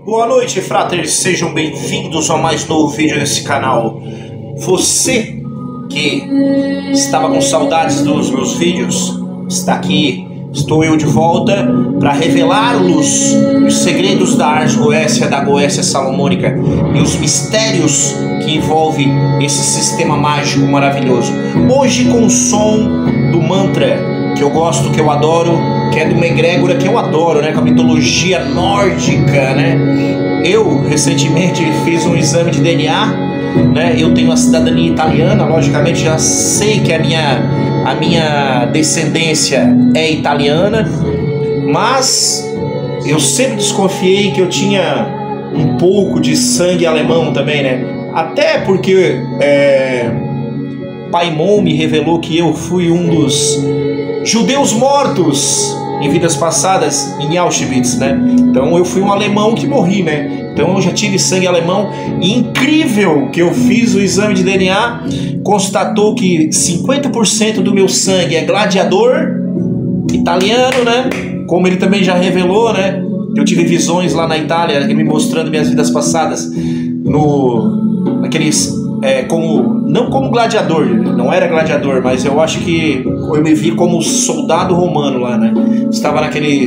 Boa noite, fratres, sejam bem-vindos ao mais novo vídeo desse canal. Você que estava com saudades dos meus vídeos, está aqui, estou eu de volta para revelar-los os segredos da Ars Goetia, da Goécia Salomônica e os mistérios que envolvem esse sistema mágico maravilhoso. Hoje com o som do mantra que eu gosto, que eu adoro, que é de uma egrégora que eu adoro, né, com a mitologia nórdica, né? Eu recentemente fiz um exame de DNA, né? Eu tenho a cidadania italiana, logicamente já sei que a minha descendência é italiana, mas eu sempre desconfiei que eu tinha um pouco de sangue alemão também, né? Até porque Paimon me revelou que eu fui um dos judeus mortos em vidas passadas em Auschwitz, né? Então eu fui um alemão que morri, né? Então eu já tive sangue alemão. E incrível que eu fiz o exame de DNA, constatou que 50% do meu sangue é gladiador italiano, né? Como ele também já revelou, né? Eu tive visões lá na Itália, me mostrando minhas vidas passadas naqueles não como gladiador, não era gladiador, mas eu acho que eu me vi como soldado romano lá, né? Estava naquele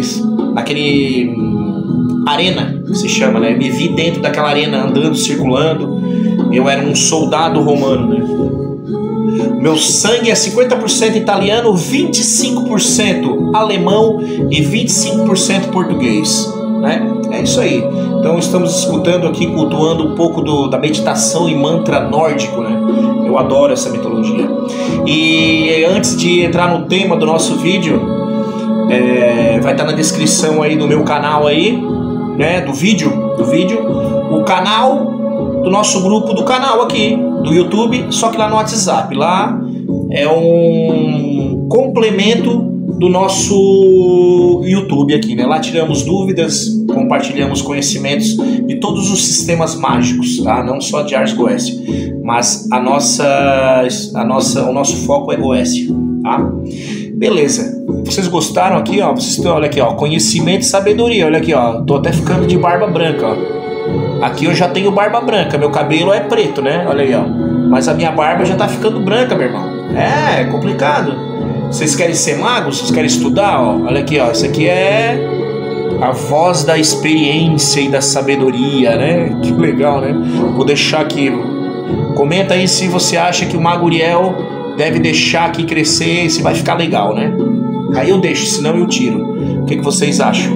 arena, que se chama, né? Me vi dentro daquela arena andando, circulando. Eu era um soldado romano, né? Meu sangue é 50% italiano, 25% alemão e 25% português, né? É isso aí. Então estamos escutando aqui, cultuando um pouco da meditação e mantra nórdico, né? Eu adoro essa mitologia. E antes de entrar no tema do nosso vídeo, vai estar na descrição aí do meu canal aí, né? Do vídeo, o canal do nosso grupo do canal aqui, do YouTube, só que lá no WhatsApp. Lá é um complemento do nosso YouTube aqui, né? Lá tiramos dúvidas, compartilhamos conhecimentos de todos os sistemas mágicos, tá? Não só de Ars Goetia, mas o nosso foco é Goécia, tá? Beleza. Vocês gostaram aqui, ó? Olha aqui, ó, conhecimento e sabedoria. Olha aqui, ó, tô até ficando de barba branca, ó. Aqui eu já tenho barba branca, meu cabelo é preto, né? Olha aí, ó. Mas a minha barba já tá ficando branca, meu irmão. É complicado. Vocês querem ser magos? Vocês querem estudar? Ó? Olha aqui, ó. Isso aqui é a voz da experiência e da sabedoria, né? Que legal, né? Vou deixar aqui. Comenta aí se você acha que o Mago Uriel deve deixar aqui crescer, se vai ficar legal, né? Aí eu deixo, senão eu tiro. O que vocês acham?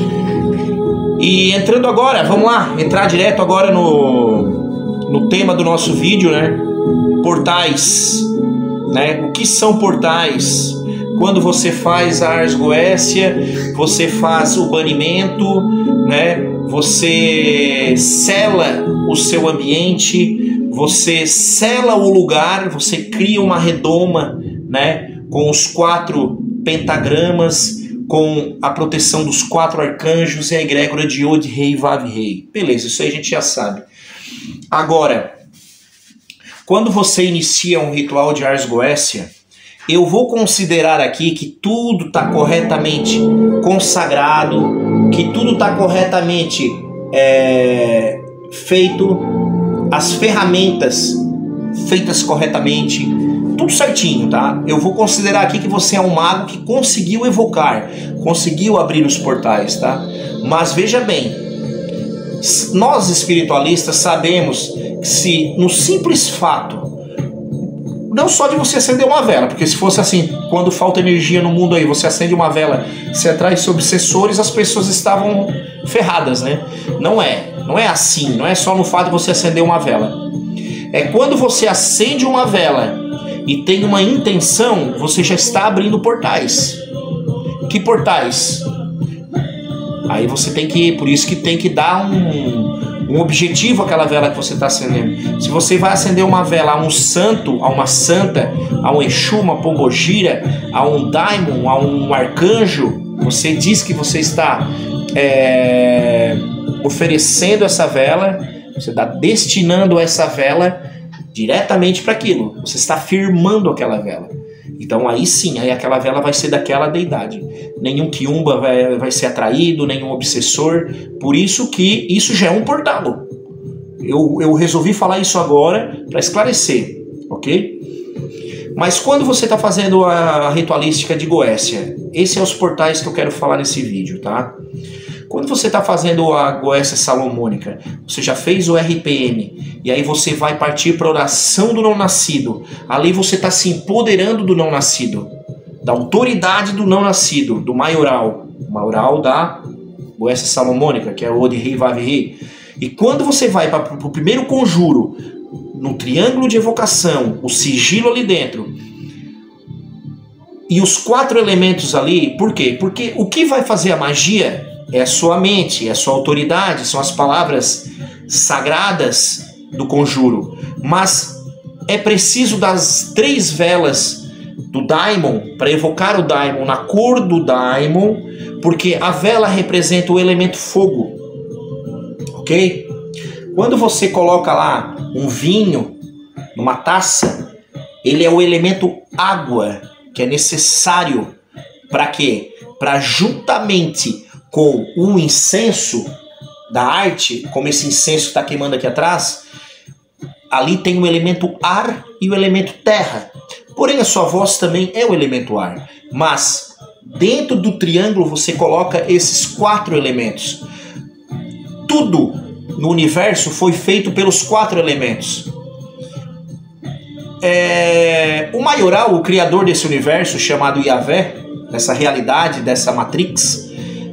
E entrando agora, vamos lá. Entrar direto agora no tema do nosso vídeo, né? Portais. Né? O que são portais? Quando você faz a Ars Goetia, você faz o banimento, né? Você sela o seu ambiente, você sela o lugar, você cria uma redoma, né? Com os 4 pentagramas, com a proteção dos 4 arcanjos e a egrégora de Yod Rei Vav Rei. Beleza, isso aí a gente já sabe. Agora, quando você inicia um ritual de Ars Goetia, eu vou considerar aqui que tudo está corretamente consagrado, que tudo está corretamente feito, as ferramentas feitas corretamente, tudo certinho, tá? Eu vou considerar aqui que você é um mago que conseguiu evocar, conseguiu abrir os portais, tá? Mas veja bem, nós espiritualistas sabemos que se no simples fato, não só de você acender uma vela, porque se fosse assim, quando falta energia no mundo aí, você acende uma vela, você atrai obsessores, as pessoas estavam ferradas, né? Não é assim, não é só no fato de você acender uma vela. É quando você acende uma vela e tem uma intenção, você já está abrindo portais. Que portais? Aí você tem que, por isso que tem que dar um objetivo àquela vela que você está acendendo. Se você vai acender uma vela a um santo, a uma santa, a um Exu, uma pombogira, a um daimon, a um arcanjo, você diz que você está oferecendo essa vela, você está destinando essa vela diretamente para aquilo. Você está firmando aquela vela. Então aí sim, aí aquela vela vai ser daquela deidade. Nenhum quiumba vai ser atraído, nenhum obsessor. Por isso que isso já é um portal. Eu resolvi falar isso agora para esclarecer, ok? Mas quando você está fazendo a ritualística de Goécia, esses são os portais que eu quero falar nesse vídeo, tá? Quando você está fazendo a Goécia Salomônica, você já fez o RPM, e aí você vai partir para a oração do não-nascido. Ali você está se empoderando do não-nascido, da autoridade do não-nascido, do maioral. O maioral da Goécia Salomônica, que é o Od-Ri Vav-Ri. E quando você vai para o primeiro conjuro, no triângulo de evocação, o sigilo ali dentro, e os 4 elementos ali, por quê? Porque o que vai fazer a magia é a sua mente, é a sua autoridade, são as palavras sagradas do conjuro. Mas é preciso das 3 velas do Daimon, para evocar o Daimon na cor do Daimon, porque a vela representa o elemento fogo. Ok? Quando você coloca lá um vinho numa taça, ele é o elemento água, que é necessário para quê? Para juntamente com o incenso da arte, como esse incenso que está queimando aqui atrás, ali tem o elemento ar e o elemento terra. Porém, a sua voz também é o elemento ar. Mas, dentro do triângulo, você coloca esses 4 elementos. Tudo no universo foi feito pelos 4 elementos. O maioral, o criador desse universo, chamado Yahvé, dessa realidade, dessa matrix,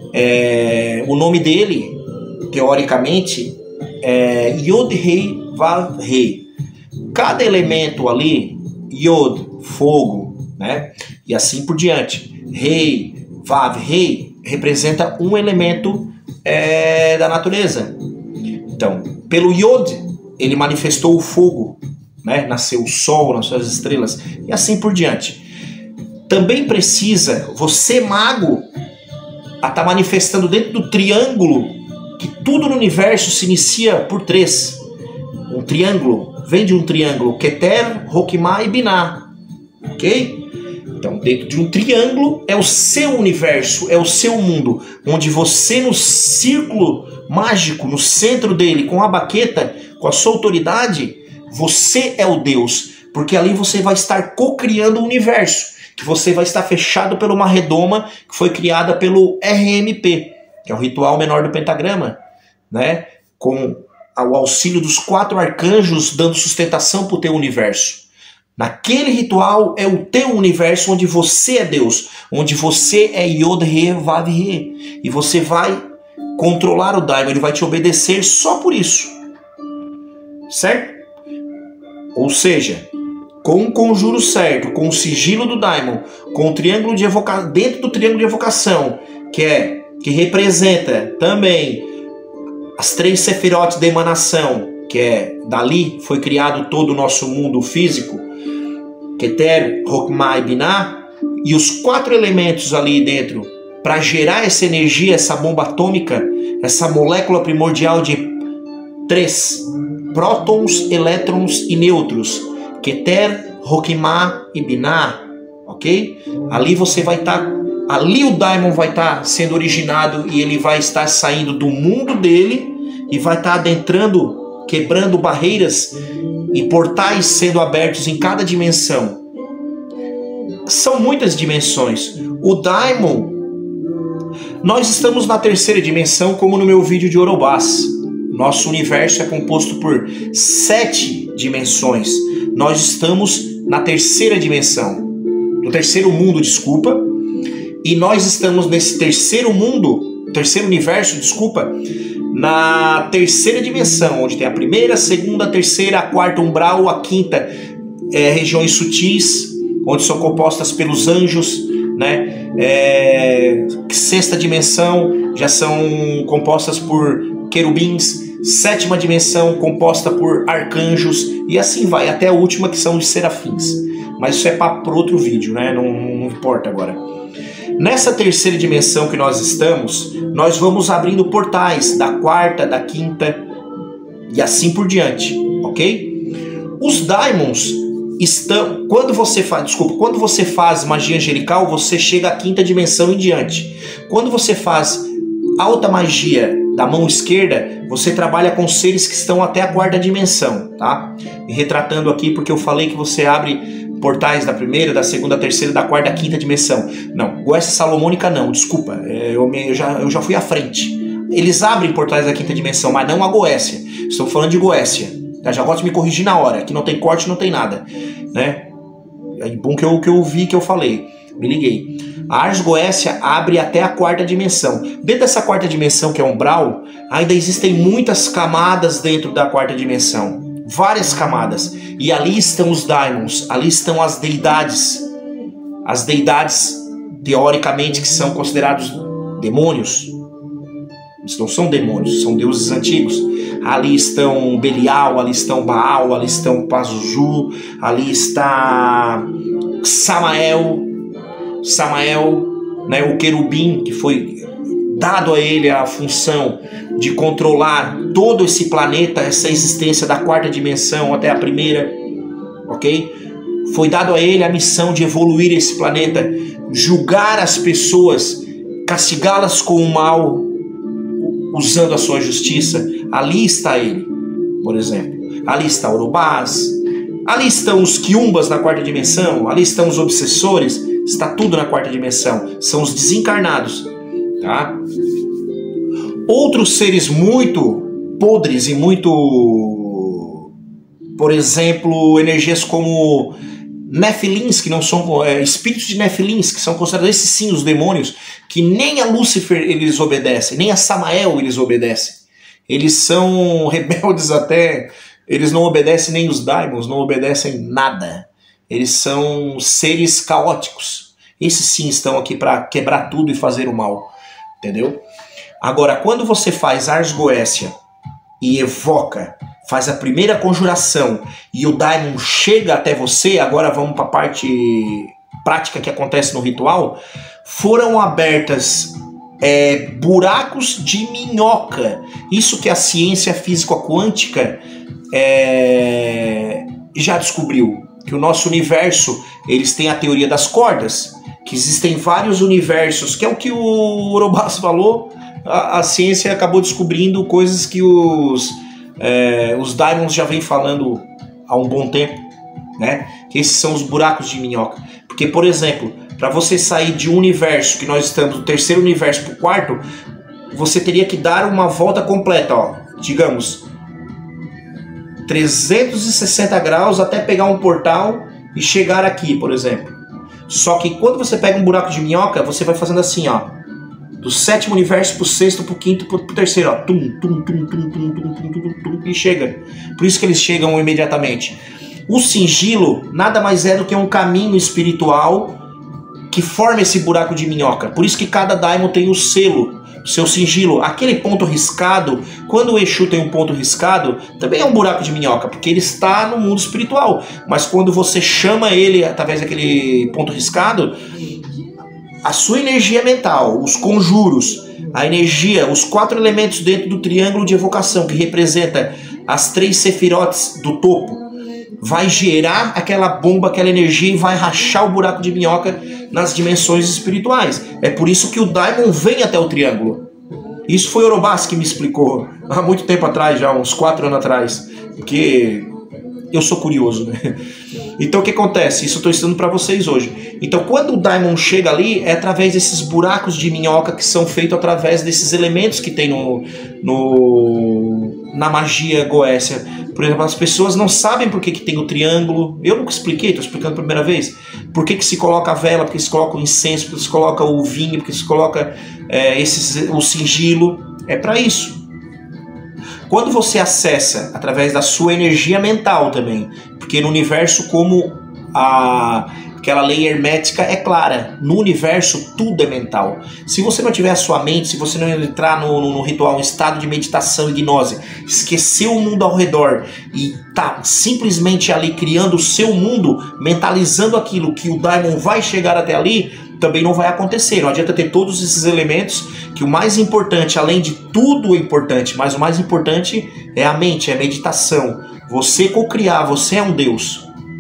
o nome dele, teoricamente, é Yod-Rei Vav-Rei. Cada elemento ali, Yod, fogo, né? E assim por diante. Rei, Vav-Rei, representa um elemento da natureza. Então, pelo Yod, ele manifestou o fogo, né? Nasceu o sol, nasceu as estrelas, e assim por diante. Também precisa, você mago, a estar manifestando dentro do triângulo, que tudo no universo se inicia por 3. Um triângulo, vem de um triângulo, Keter, Hokmah e Binah. Ok? Então, dentro de um triângulo é o seu universo, é o seu mundo, onde você, no círculo mágico, no centro dele, com a baqueta, com a sua autoridade, você é o Deus, porque ali você vai estar co-criando o universo, que você vai estar fechado por uma redoma que foi criada pelo RMP, que é o ritual menor do pentagrama, né? Com o auxílio dos 4 arcanjos dando sustentação para o teu universo. Naquele ritual é o teu universo onde você é Deus, onde você é Yod-Rei Vav-Rei, e você vai controlar o Daimon, ele vai te obedecer só por isso, certo? Ou seja, com o conjuro certo, com o sigilo do Daimon, com o triângulo de evocação, dentro do triângulo de evocação, que representa também as 3 sefirotes da emanação, que dali foi criado todo o nosso mundo físico, Keter, Hokmah e Binah, e os 4 elementos ali dentro, para gerar essa energia, essa bomba atômica, essa molécula primordial de 3 prótons, elétrons e nêutrons, Keter, Hokmah e Binah, ok? Ali você vai estar, ali o Daimon vai estar sendo originado e ele vai estar saindo do mundo dele e vai estar adentrando, quebrando barreiras e portais sendo abertos em cada dimensão. São muitas dimensões. O Daimon, nós estamos na 3ª dimensão, como no meu vídeo de Orobás. Nosso universo é composto por 7 dimensões. Nós estamos na 3ª dimensão, no 3º mundo, desculpa. E nós estamos nesse 3º mundo, 3º universo, desculpa, na 3ª dimensão, onde tem a 1ª, 2ª, 3ª, a 4ª umbral, a 5ª regiões sutis, onde são compostas pelos anjos, né? 6ª dimensão já são compostas por querubins, 7ª dimensão composta por arcanjos, e assim vai até a última, que são os serafins. Mas isso é papo para outro vídeo, né? Não importa agora. Nessa 3ª dimensão que nós estamos, nós vamos abrindo portais da 4ª, da 5ª e assim por diante, ok? Os Daimons, quando você faz magia angelical, você chega à quinta dimensão em diante. Quando você faz alta magia da mão esquerda, você trabalha com seres que estão até a quarta dimensão, tá? Me retratando aqui porque eu falei que você abre portais da primeira, da segunda, da terceira, da quarta, da quinta dimensão. Não, Goécia Salomônica não, desculpa, eu já fui à frente. Eles abrem portais da quinta dimensão, mas não a Goécia. Estou falando de Goécia. Já gosto de me corrigir na hora, que não tem corte, não tem nada, né? É bom que eu vi, que eu falei, me liguei. A Ars Goécia abre até a quarta dimensão. Dentro dessa quarta dimensão, que é umbral, ainda existem muitas camadas dentro da quarta dimensão. Várias camadas. E ali estão os daimons, ali estão as deidades. As deidades, teoricamente, que são considerados demônios. Eles não são demônios, são deuses antigos. Ali estão Belial, ali estão Baal, ali estão Pazuzu, ali está Samael, né, o querubim, que foi dado a ele a função de controlar todo esse planeta, essa existência da quarta dimensão até a primeira, ok? Foi dado a ele a missão de evoluir esse planeta, julgar as pessoas, castigá-las com o mal, usando a sua justiça. Ali está ele, por exemplo. Ali está Urubás, ali estão os quiumbas na quarta dimensão, ali estão os obsessores, está tudo na quarta dimensão. São os desencarnados, tá? Outros seres muito podres e muito, por exemplo, energias como Nefilins, que não são espíritos de Nefilins, que são considerados esses sim os demônios, que nem a Lúcifer eles obedecem, nem a Samael eles obedecem. Eles são rebeldes até, eles não obedecem nem os daimons, não obedecem nada. Eles são seres caóticos. Esses sim estão aqui para quebrar tudo e fazer o mal, entendeu? Agora, quando você faz Ars Goécia e evoca, faz a primeira conjuração e o daimon chega até você, agora vamos para a parte prática que acontece no ritual, foram abertas buracos de minhoca. Isso que a ciência físico-quântica já descobriu, que o nosso universo, eles têm a teoria das cordas, que existem vários universos, que é o que o Urubás falou. A ciência acabou descobrindo coisas que os daimons já vêm falando há um bom tempo, né? Que esses são os buracos de minhoca. Porque, por exemplo, para você sair de um universo, que nós estamos do terceiro universo para o quarto, você teria que dar uma volta completa, ó, digamos, 360 graus até pegar um portal e chegar aqui, por exemplo. Só que quando você pega um buraco de minhoca, você vai fazendo assim, ó, do sétimo universo pro sexto, pro quinto, pro terceiro, ó, e chega. Por isso que eles chegam imediatamente. O sigilo nada mais é do que um caminho espiritual que forma esse buraco de minhoca. Por isso que cada daimon tem o selo, o seu sigilo. Aquele ponto riscado, quando o Exu tem um ponto riscado, também é um buraco de minhoca, porque ele está no mundo espiritual. Mas quando você chama ele através daquele ponto riscado, a sua energia mental, os conjuros, a energia, os 4 elementos dentro do triângulo de evocação, que representa as 3 sefirotes do topo, vai gerar aquela bomba, aquela energia e vai rachar o buraco de minhoca nas dimensões espirituais. É por isso que o daimon vem até o triângulo. Isso foi Urubás que me explicou há muito tempo atrás, já uns 4 anos atrás, porque eu sou curioso, né? Então o que acontece? Isso eu estou ensinando para vocês hoje. Então quando o daimon chega ali, é através desses buracos de minhoca que são feitos através desses elementos que tem na magia goécia. Por exemplo, as pessoas não sabem por que tem o triângulo. Eu nunca expliquei, estou explicando a primeira vez. Por que se coloca a vela, por que se coloca o incenso, por que se coloca o vinho, por que se coloca o sigilo. É para isso. Quando você acessa através da sua energia mental também, porque no universo, como aquela lei hermética é clara, no universo tudo é mental. Se você não tiver a sua mente, se você não entrar no ritual, um estado de meditação e gnose, esquecer o mundo ao redor e tá simplesmente ali criando o seu mundo, mentalizando aquilo que o daimon vai chegar até ali, também não vai acontecer. Não adianta ter todos esses elementos, que o mais importante, além de tudo é importante, mas o mais importante é a mente, é a meditação. Você co-criar, você é um Deus.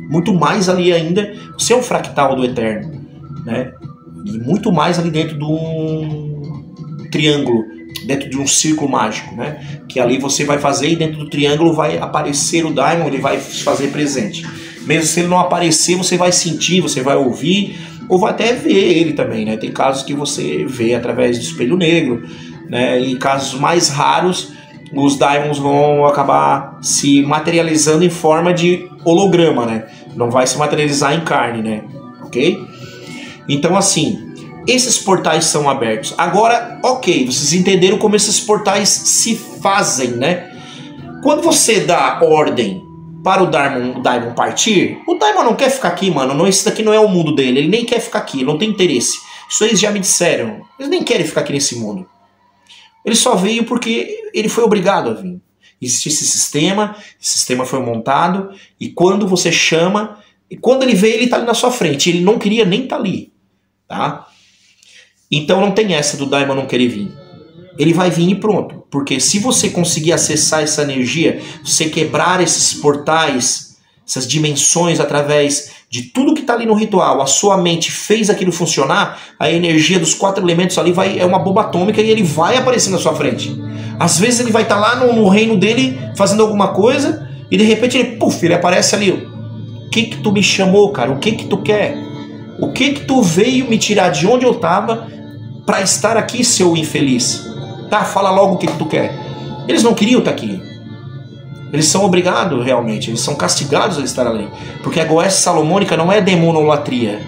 muito mais ali ainda, você é um fractal do Eterno, né? E muito mais ali dentro de um triângulo, dentro de um círculo mágico, né? Que ali você vai fazer e dentro do triângulo vai aparecer o Daimon, ele vai se fazer presente. Mesmo se ele não aparecer, você vai sentir, você vai ouvir, ou vai até ver ele também, né? Tem casos que você vê através do espelho negro, né? E casos mais raros, os Daimons vão acabar se materializando em forma de holograma, né? Não vai se materializar em carne, né? Ok? Então, assim, esses portais são abertos. Agora, ok, vocês entenderam como esses portais se fazem, né? Quando você dá ordem para o Daimon partir, o Daimon não quer ficar aqui, mano. Não, esse daqui não é o mundo dele. Ele nem quer ficar aqui, não tem interesse. Isso eles já me disseram. Eles nem querem ficar aqui nesse mundo. Ele só veio porque ele foi obrigado a vir. Existe esse sistema foi montado, e quando você chama, e quando ele veio, ele está ali na sua frente. Ele não queria nem estar ali. Tá? Então não tem essa do Daimon não querer vir. Ele vai vir e pronto. Porque se você conseguir acessar essa energia, você quebrar esses portais, essas dimensões através de tudo que está ali no ritual, a sua mente fez aquilo funcionar, a energia dos 4 elementos ali é uma bomba atômica e ele vai aparecer na sua frente. Às vezes ele vai estar lá no reino dele fazendo alguma coisa e de repente ele aparece ali. O que tu me chamou, cara? O que tu quer? O que tu veio me tirar de onde eu estava para estar aqui, seu infeliz? Tá, fala logo o que tu quer. Eles não queriam estar aqui. Eles são obrigados, realmente. Eles são castigados a estar ali. Porque a Goécia Salomônica não é demonolatria.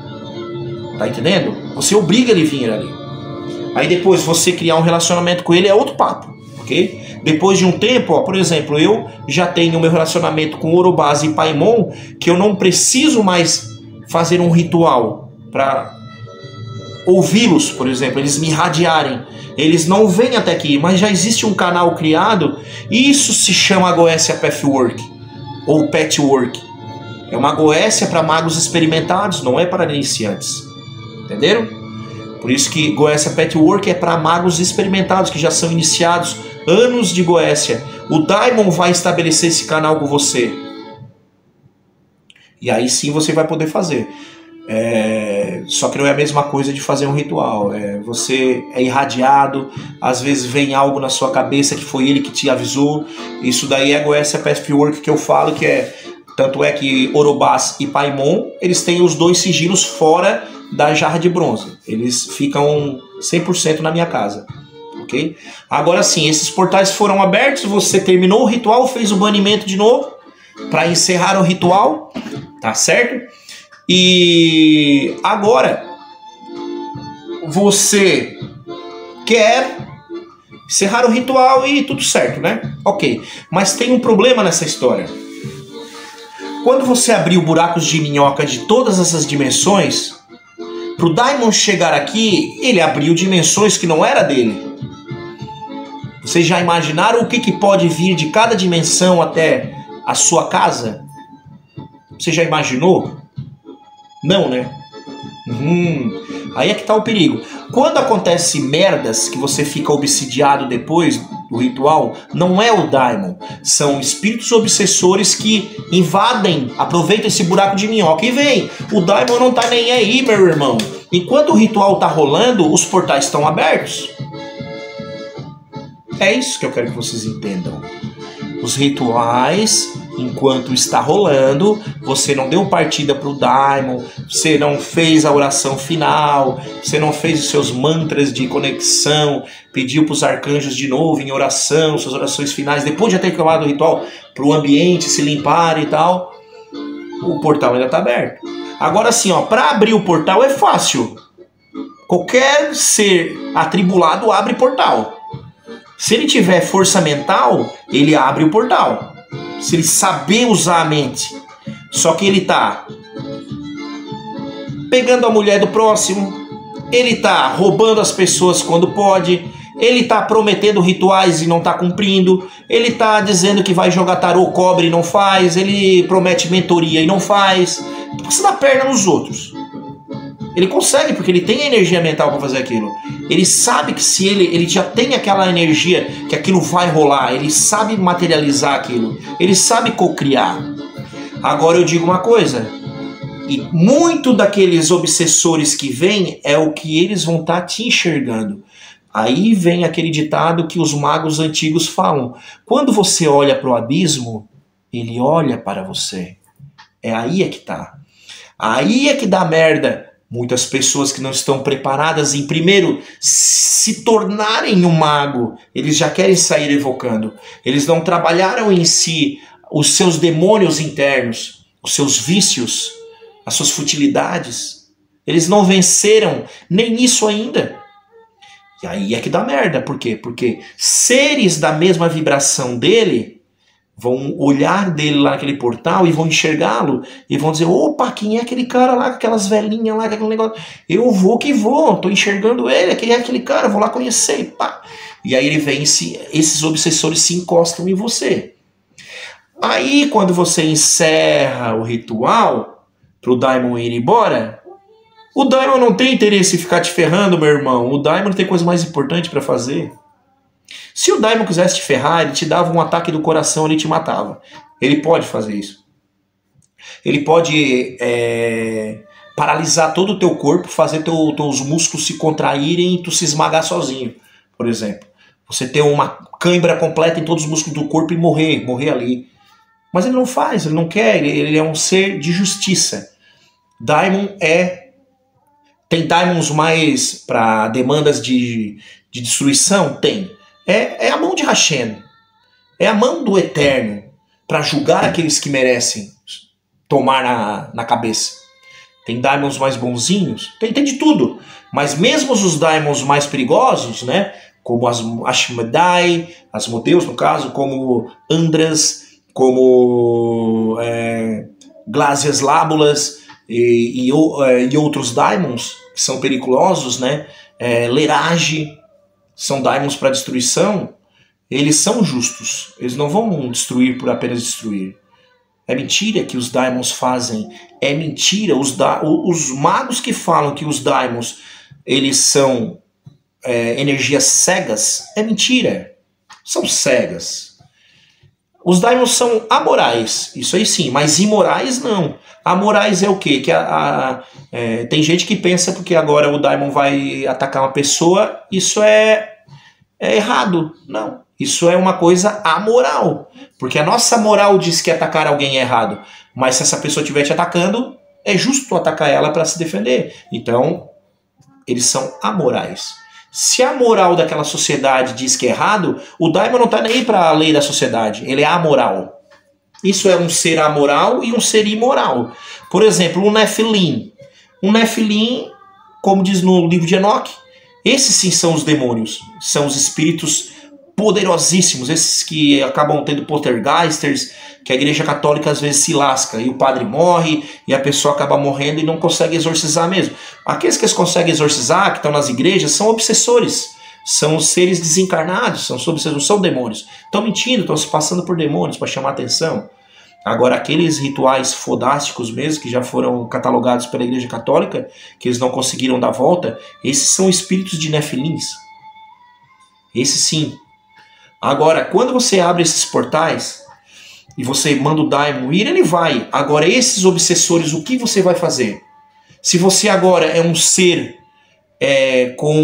Tá entendendo? Você obriga ele a vir ali. Aí depois você criar um relacionamento com ele é outro papo. Ok? Depois de um tempo, ó, por exemplo, eu já tenho meu relacionamento com Orobás e Paimon, que eu não preciso mais fazer um ritual para ouvi-los, por exemplo, eles me irradiarem. Eles não vêm até aqui, mas já existe um canal criado, e isso se chama Goécia Pathwork, ou Patchwork. É uma Goécia para magos experimentados, não é para iniciantes. Entenderam? Por isso que Goécia Patchwork é para magos experimentados, que já são iniciados, anos de Goécia. O Daimon vai estabelecer esse canal com você. E aí sim você vai poder fazer. Só que não é a mesma coisa de fazer um ritual. Você é irradiado, às vezes vem algo na sua cabeça que foi ele que te avisou. Isso daí é a Goécia Pathwork que eu falo, que tanto é que Orobás e Paimon, eles têm os 2 sigilos fora da jarra de bronze. Eles ficam 100% na minha casa. Ok? Agora sim, esses portais foram abertos, você terminou o ritual, fez o banimento de novo para encerrar o ritual, tá certo? E agora você quer encerrar o ritual e tudo certo, né? Ok, mas tem um problema nessa história. Quando você abriu buracos de minhoca de todas essas dimensões, pro Daimon chegar aqui, ele abriu dimensões que não era dele. Vocês já imaginaram o que pode vir de cada dimensão até a sua casa? Você já imaginou? Não, né? Aí é que tá o perigo. Quando acontece merdas que você fica obsidiado depois do ritual, não é o Daimon. São espíritos obsessores que invadem, aproveitam esse buraco de minhoca e vem. O Daimon não tá nem aí, meu irmão. Enquanto o ritual tá rolando, os portais estão abertos. É isso que eu quero que vocês entendam. Os rituais, enquanto está rolando, você não deu partida para o Daimon, você não fez a oração final, você não fez os seus mantras de conexão, pediu para os arcanjos de novo em oração, suas orações finais, depois de ter acabado o ritual, para o ambiente se limpar e tal, o portal ainda está aberto. Agora sim, para abrir o portal é fácil. Qualquer ser atribulado abre portal. Se ele tiver força mental, ele abre o portal. Se ele saber usar a mente. Só que ele tá pegando a mulher do próximo, ele tá roubando as pessoas quando pode, ele tá prometendo rituais e não tá cumprindo, ele tá dizendo que vai jogar tarô cobre e não faz, ele promete mentoria e não faz. Você dá perna nos outros. Ele consegue, porque ele tem a energia mental para fazer aquilo. Ele sabe que se ele já tem aquela energia, que aquilo vai rolar. Ele sabe materializar aquilo. Ele sabe cocriar. Agora eu digo uma coisa, e muito daqueles obsessores que vêm é o que eles vão estar te enxergando. Aí vem aquele ditado que os magos antigos falam: quando você olha para o abismo, ele olha para você. É aí é que tá. Aí é que dá merda. Muitas pessoas que não estão preparadas em primeiro se tornarem um mago, eles já querem sair evocando. Eles não trabalharam em si os seus demônios internos, os seus vícios, as suas futilidades. Eles não venceram nem isso ainda. E aí é que dá merda. Por quê? Porque seres da mesma vibração dele vão olhar dele lá naquele portal e vão enxergá-lo e vão dizer: opa, quem é aquele cara lá com aquelas velhinhas lá, com aquele negócio? Eu vou que vou, tô enxergando ele, quem é aquele cara? Vou lá conhecer, pá. E aí ele vem, esses obsessores se encostam em você. Aí quando você encerra o ritual pro Daimon ir embora, o Daimon não tem interesse em ficar te ferrando, meu irmão. O Daimon tem coisa mais importante para fazer. Se o Daimon quisesse te ferrar, ele te dava um ataque do coração, ele te matava. Ele pode fazer isso. Ele pode paralisar todo o teu corpo, fazer teus músculos se contraírem e tu se esmagar sozinho, por exemplo. Você ter uma cãibra completa em todos os músculos do corpo e morrer ali. Mas ele não faz, ele não quer, ele é um ser de justiça. Daimon tem Daimons mais para demandas de destruição? Tem. É a mão de Hashem. É a mão do Eterno para julgar aqueles que merecem tomar na cabeça. Tem Daimons mais bonzinhos? Tem de tudo. Mas mesmo os Daimons mais perigosos, né? Como as Ashmedai, Asmodeus no caso, como Andras, como Glásias Lábulas e outros Daimons que são periculosos, né? Lerage, são Daimons para destruição. Eles são justos. Eles não vão destruir por apenas destruir. É mentira que os Daimons fazem. É mentira. Os magos que falam que os Daimons eles são energias cegas, é mentira. São cegas. Os Daimons são amorais, isso aí sim, mas imorais não. Amorais é o quê? Tem gente que pensa porque agora o Daimon vai atacar uma pessoa, isso é errado. Não, isso é uma coisa amoral. Porque a nossa moral diz que atacar alguém é errado, mas se essa pessoa estiver te atacando, é justo atacar ela para se defender. Então, eles são amorais. Se a moral daquela sociedade diz que é errado, o Daimon não está nem aí para a lei da sociedade. Ele é amoral. Isso é um ser amoral e um ser imoral. Por exemplo, um Nephilim. Um Nephilim, como diz no livro de Enoque, esses sim são os demônios. São os espíritos poderosíssimos. Esses que acabam tendo poltergeisters, que a igreja católica às vezes se lasca. E o padre morre, e a pessoa acaba morrendo e não consegue exorcizar mesmo. Aqueles que eles conseguem exorcizar, que estão nas igrejas, são obsessores. São seres desencarnados, não são demônios. Estão mentindo, estão se passando por demônios para chamar atenção. Agora, aqueles rituais fodásticos mesmo, que já foram catalogados pela Igreja Católica, que eles não conseguiram dar volta, esses são espíritos de Nefilins. Esses sim. Agora, quando você abre esses portais e você manda o Daimon ir, ele vai. Agora, esses obsessores, o que você vai fazer? Se você agora é um ser com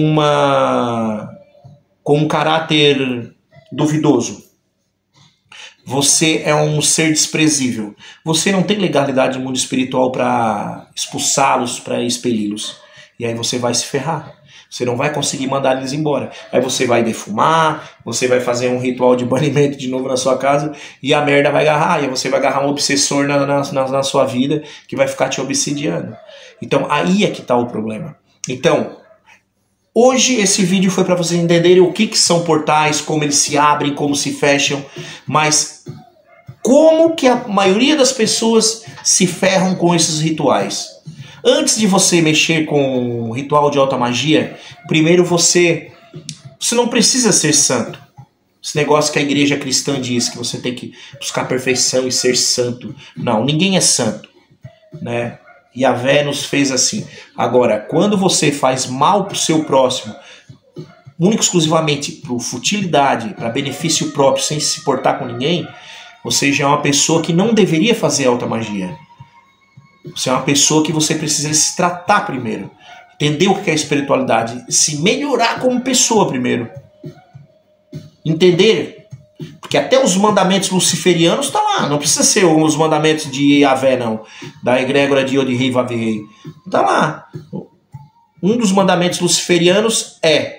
um caráter duvidoso, você é um ser desprezível, você não tem legalidade no mundo espiritual para expulsá-los, para expeli-los. E aí você vai se ferrar. Você não vai conseguir mandar eles embora. Aí você vai defumar, você vai fazer um ritual de banimento de novo na sua casa e a merda vai agarrar. E você vai agarrar um obsessor na sua vida que vai ficar te obsidiando. Então aí é que está o problema. Então, hoje esse vídeo foi para vocês entenderem o que são portais, como eles se abrem, como se fecham, mas como que a maioria das pessoas se ferram com esses rituais. Antes de você mexer com um ritual de alta magia, primeiro você não precisa ser santo. Esse negócio que a igreja cristã diz, que você tem que buscar perfeição e ser santo. Não, ninguém é santo, né? Yahvé nos fez assim. Agora, quando você faz mal para o seu próximo, único exclusivamente por futilidade, para benefício próprio, sem se portar com ninguém, você já é uma pessoa que não deveria fazer alta magia. Você é uma pessoa que você precisa se tratar primeiro. Entender o que é espiritualidade. Se melhorar como pessoa primeiro. Entender. Porque até os mandamentos luciferianos estão lá. Não precisa ser os mandamentos de Yahvé, não. Da egrégora de Yod-Hei Vav-Hei. Está lá. Um dos mandamentos luciferianos é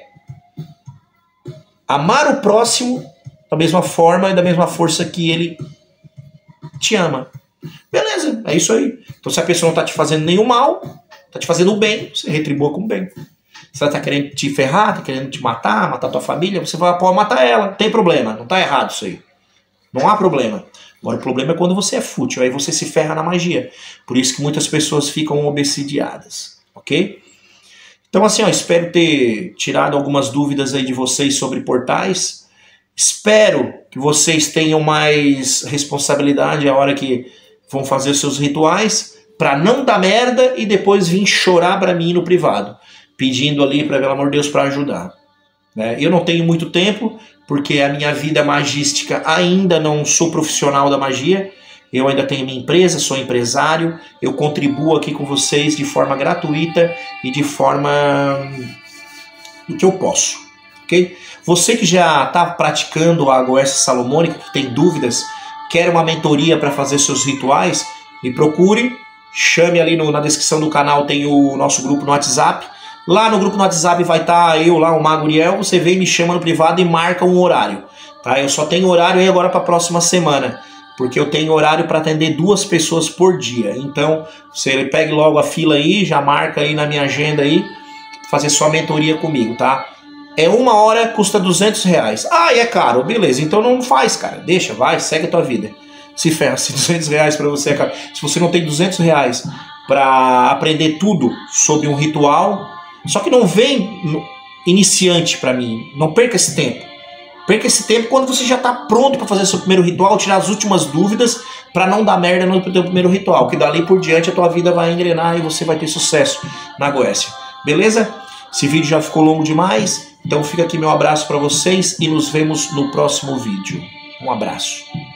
amar o próximo da mesma forma e da mesma força que ele te ama. Beleza, é isso aí. Então se a pessoa não está te fazendo nenhum mal, está te fazendo o bem, você retribua com o bem. Se ela está querendo te ferrar, está querendo te matar tua família, você vai pode matar ela. Não tem problema, não está errado isso aí. Não há problema. Agora o problema é quando você é fútil, aí você se ferra na magia. Por isso que muitas pessoas ficam obsidiadas, ok? Então assim, ó, espero ter tirado algumas dúvidas aí de vocês sobre portais. Espero que vocês tenham mais responsabilidade a hora que vão fazer os seus rituais, para não dar merda e depois vir chorar para mim no privado, pedindo ali, pelo amor de Deus, para ajudar. Né? Eu não tenho muito tempo, porque a minha vida magística ainda não sou profissional da magia. Eu ainda tenho minha empresa, sou empresário, eu contribuo aqui com vocês de forma gratuita e de forma do que eu posso, ok? Você que já está praticando a Goécia Salomônica, que tem dúvidas, quer uma mentoria para fazer seus rituais, me procure, chame ali na descrição do canal, tem o nosso grupo no WhatsApp. Lá no grupo no WhatsApp vai estar eu lá, o Mago Uriel, você vem, me chama no privado e marca um horário. Tá? Eu só tenho horário aí agora para a próxima semana, porque eu tenho horário para atender 2 pessoas por dia. Então, você pegue logo a fila aí, já marca aí na minha agenda aí, fazer sua mentoria comigo, tá? É 1 hora, custa R$200. Ah, e é caro, beleza, então não faz, cara. Deixa, vai, segue a tua vida. Se ferra, se R$200 para você é caro. Se você não tem R$200 para aprender tudo sobre um ritual, só que não vem iniciante para mim, não perca esse tempo. Perca esse tempo quando você já está pronto para fazer seu primeiro ritual, tirar as últimas dúvidas para não dar merda no teu primeiro ritual, que dali por diante a tua vida vai engrenar e você vai ter sucesso na Goécia. Beleza? Esse vídeo já ficou longo demais, então fica aqui meu abraço para vocês e nos vemos no próximo vídeo. Um abraço.